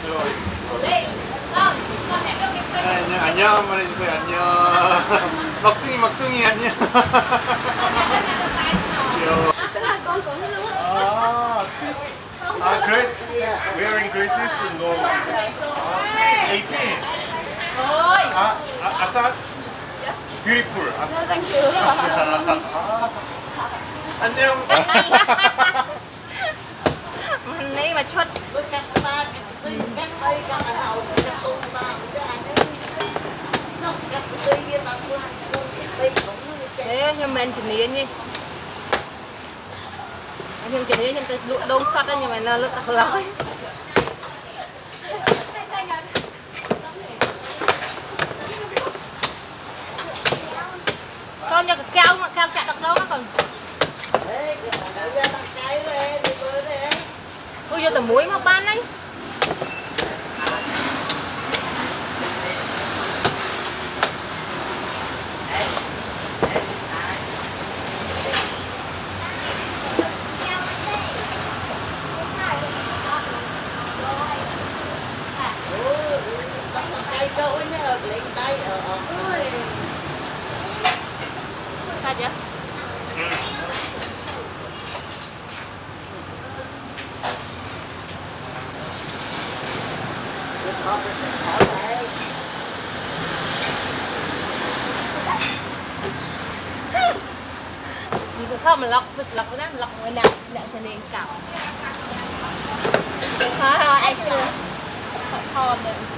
안녕, 안녕 한번 해주세요. 안녕. 막둥이 안녕. 귀여워. Great. Wearing glasses? No. 18. Asad? Beautiful. Thank you. 안녕. Này mà chốt. Đấy, nhưng mà anh chỉ nghĩ đi. Nhưng chỉ nghĩ nhưng ta đông sắt nhưng mà nó rất là lắm. Con cho cái keo chặt được đâu nó còn. Ôi giờ tao muối mà ban đấy. Sao vậy? Không mà lọc nó lọc người nào để cho nên cạo thôi anh thon lên